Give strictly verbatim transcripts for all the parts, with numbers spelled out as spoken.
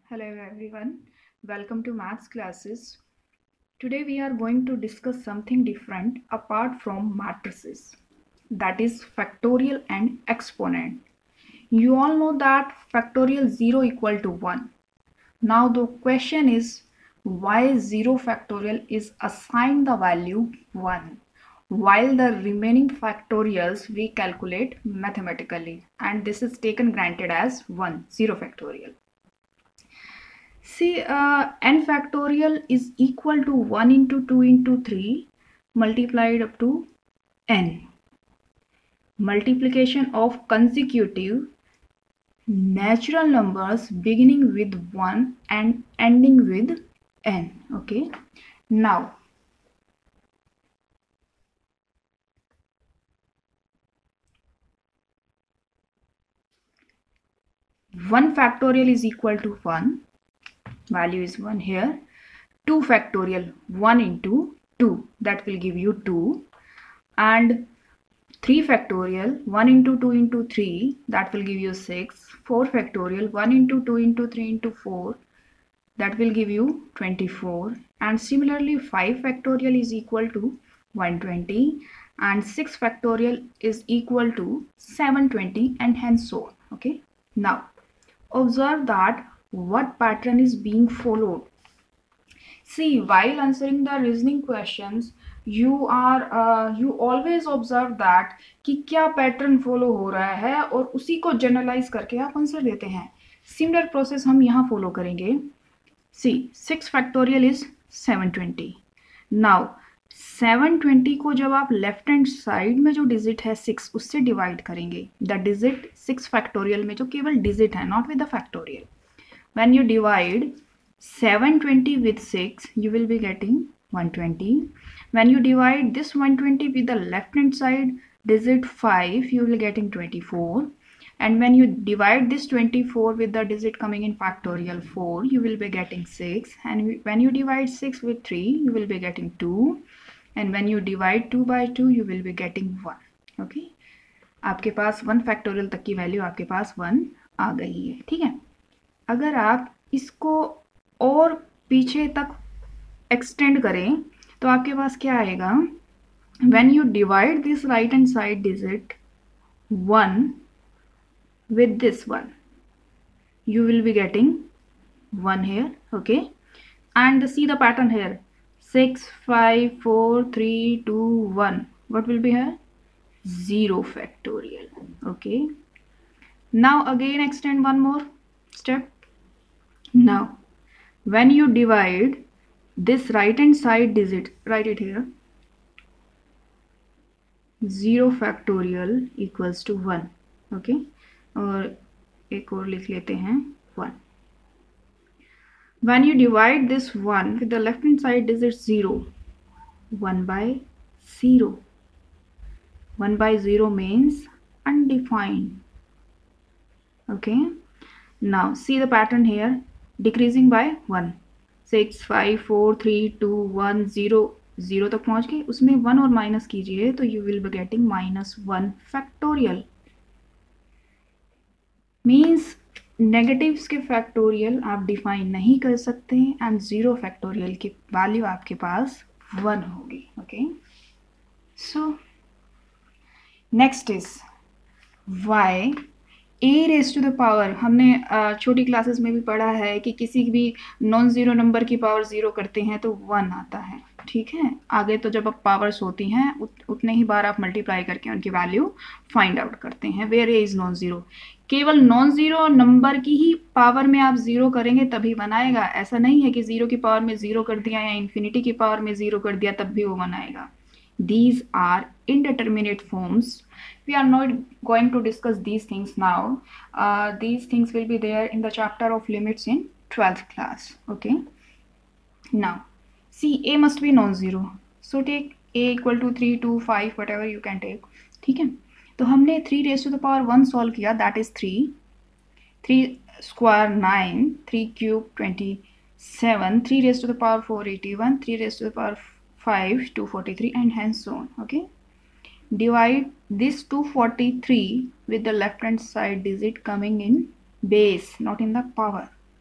Hello everyone, welcome to maths classes. Today we are going to discuss something different apart from matrices, that is factorial and exponent. You all know that factorial zero equal to one. Now the question is why zero factorial is assigned the value one while the remaining factorials we calculate mathematically, and this is taken granted as one, zero factorial. See, uh, n factorial is equal to one into two into three multiplied up to n. Multiplication of consecutive natural numbers beginning with one and ending with n. Okay. Now, one factorial is equal to one. Value is one here. two factorial, one into two, that will give you two, and three factorial, one into two into three, that will give you six. four factorial, one into two into three into four, that will give you twenty-four, and similarly five factorial is equal to one hundred twenty, and six factorial is equal to seven hundred twenty, and hence so on. Okay, now observe that what pattern is being followed. See, while answering the reasoning questions, you are uh, you always observe that कि क्या pattern follow हो रहा है और उसी को generalise करके आप आंसर देते हैं. सिमिलर प्रोसेस हम यहाँ फॉलो करेंगे. C six factorial is seven twenty. Now seven twenty को जब आप लेफ्ट हैंड साइड में जो डिजिट है सिक्स उससे डिवाइड करेंगे, द डिजिट सिक्स फैक्टोरियल में जो केवल डिजिट है, not with the factorial. When you divide seven hundred twenty with six, you will be getting one hundred twenty. When you divide this one hundred twenty with the left hand side digit five, you will be getting twenty-four. And when you divide this twenty-four with the digit coming in factorial four, you will be getting six. And when you divide six with three, you will be getting two. And when you divide two by two, you will be getting one. Okay? आपके पास one factorial तक की value आपके पास one आ गई है. ठीक है? अगर आप इसको और पीछे तक एक्सटेंड करें तो आपके पास क्या आएगा. When you divide this right hand side digit one with this one, you will be getting one here. Okay, and see the pattern here, six five four three two one, what will be here? Zero factorial. Okay, now again extend one more step. Now when you divide this right hand side digit, write it here, zero factorial equals to one. Okay, और एक और लिख लेते हैं one. When you divide this one with the left hand side digit zero, one by zero. one by zero means undefined. Okay, now see the pattern here, decreasing by one. six five four three two one zero, zero तक पहुंच गए, उसमें one और minus कीजिए तो you will be getting minus one factorial. Means negatives के factorial आप define नहीं कर सकते एंड जीरो फैक्टोरियल की वैल्यू आपके पास वन होगी. Okay, so next is y a raise to the power. हमने छोटी क्लासेस में भी पढ़ा है कि किसी भी नॉन ज़ीरो नंबर की पावर ज़ीरो करते हैं तो वन आता है. ठीक है, आगे तो जब अब पावर्स होती हैं उत, उतने ही बार आप मल्टीप्लाई करके उनकी वैल्यू फाइंड आउट करते हैं. Where a is non zero, केवल नॉन ज़ीरो नंबर की ही पावर में आप ज़ीरो करेंगे तभी बनाएगा. ऐसा नहीं है कि ज़ीरो की पावर में ज़ीरो कर दिया या इन्फिनिटी की पावर में ज़ीरो कर दिया तब भी वो बनाएगा. These are indeterminate forms. We are not going to discuss these things now. Uh, these things will be there in the chapter of limits in twelfth class. Okay. Now, see, A must be non-zero. So take A equal to three, two, five, whatever you can take. ठीक है. तो हमने three raised to the power one solve किया. That is three. three square nine. three cube twenty-seven. three raised to the power four eighty-one. three raised to the power five two forty-three, and hence so on. Okay, divide this two forty-three with the left hand side digit coming in base, not in the power.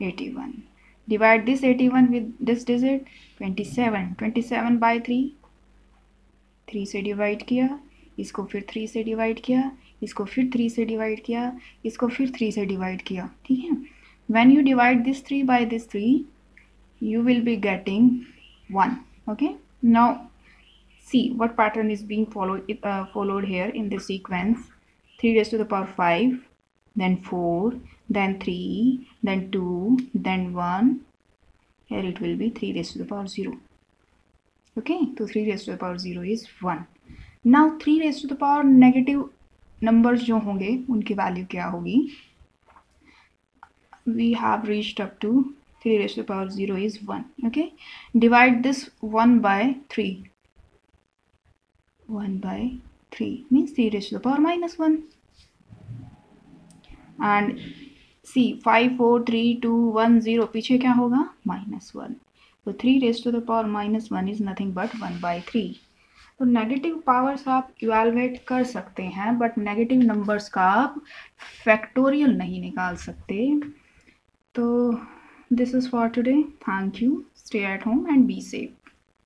eighty-one. Divide this eighty-one with this digit twenty-seven. twenty-seven by three, three से divide किया, इसको फिर three से divide किया, इसको फिर three से divide किया, इसको फिर थ्री से डिवाइड किया. ठीक है. When you divide this three by this three, you will be getting one. Okay. Now see what pattern is being followed uh, followed here in this sequence. three raised to the power five, then four, then three, then two, then one. Here it will be three raised to the power zero. Okay, so three raised to the power zero is one. Now three raised to the power negative numbers जो होंगे उनकी value क्या होगी? We have reached up to three raised to the power zero is one. Okay, divide this one by three. one by three means three raised to the power minus one. And see five, four, three, two, one, zero पीछे क्या होगा? minus one. So three raised to the power minus one is nothing but one by three. तो negative powers आप evaluate कर सकते हैं but negative numbers का आप फैक्टोरियल नहीं निकाल सकते. तो this is for today. Thank you. Stay at home and be safe.